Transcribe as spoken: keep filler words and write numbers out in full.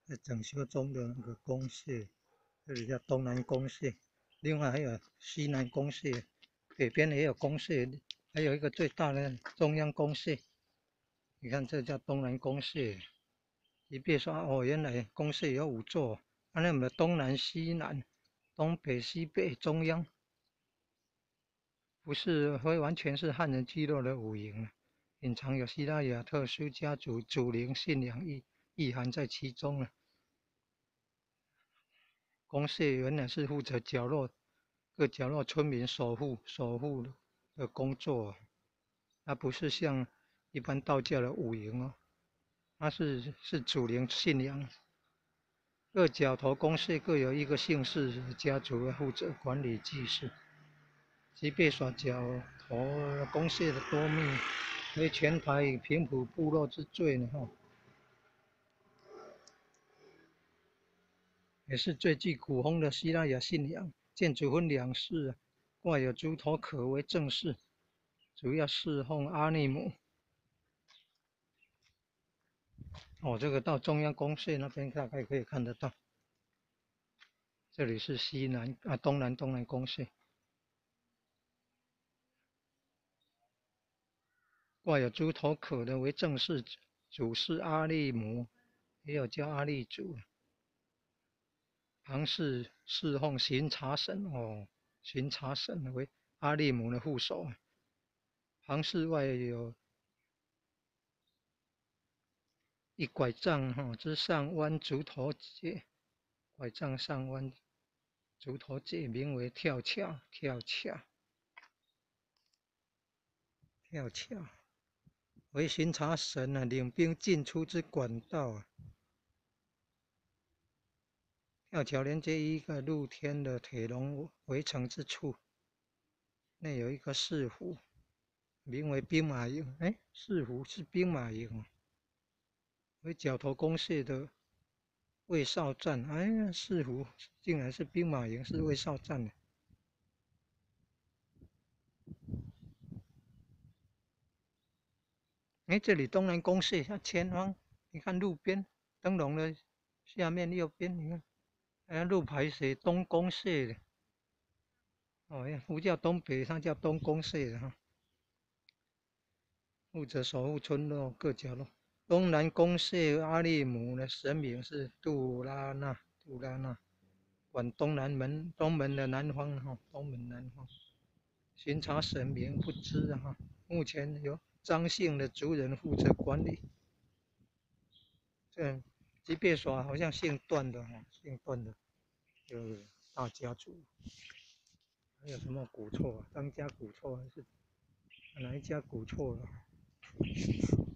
在整修中的那个公社，这里叫东南公社，另外还有西南公社，北边也有公社，还有一个最大的中央公社。你看这叫东南公社，你别说哦，原来公社有五座，那我们的东南西南、东北西北、中央，不是会完全是汉人聚落的五营，隐藏有希腊雅特殊家族祖灵信仰意意涵在其中了。公社原来是负责角落各角落村民守护守护的工作，它不是像一般道教的五营哦，它是是祖灵信仰。各角头公社各有一个姓氏家族负责管理祭祀。即便耍角头公社的多命，为全台平埔部落之最呢哈，也是最具古风的希腊雅信仰。建筑分两室，挂有猪头壳为正室，主要侍奉阿尼姆。哦，这个到中央公社那边大概可以看得到。这里是西南啊，东南东南公社，挂有猪头壳的为正室，主是阿利姆，也有叫阿利主。旁是侍奉巡查神哦，巡查神为阿利姆的副手。旁室外有一拐杖哈，之上弯竹头节，拐杖上弯竹头节，名为跳翘，跳翘，跳翘，为巡查神啊领兵进出之管道啊。吊桥连接一个露天的铁笼围成之处，内有一个市府，名为兵马营。哎，市府是兵马营，为角头公社的卫哨站。哎呀，市府竟然是兵马营，是卫哨站的。哎，这里东南公社，它前方，你看路边灯笼的下面右边，你看，哎，路牌写东公社的。哦呀，不叫东北，它叫东公社的哈。负责守护村落各角落。东南公社阿利姆的神明是杜拉纳，杜拉纳管东南门东门的南方哈，东门南方。巡查神明不知哈，目前由张姓的族人负责管理。这即便说好像姓段的哈，姓段的有大家族。还有什么古厝啊？张家古厝还是哪一家古厝了？